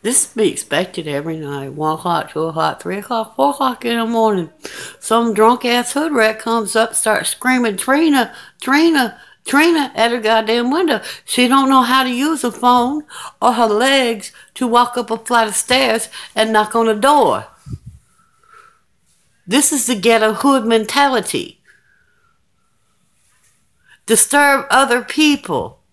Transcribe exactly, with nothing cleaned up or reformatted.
This be expected every night. One o'clock, two o'clock, three o'clock, four o'clock in the morning. Some drunk ass hood rat comes up, starts screaming, Trina, Trina, Trina at her goddamn window. She don't know how to use a phone or her legs to walk up a flight of stairs and knock on a door. This is the ghetto hood mentality. Disturb other people.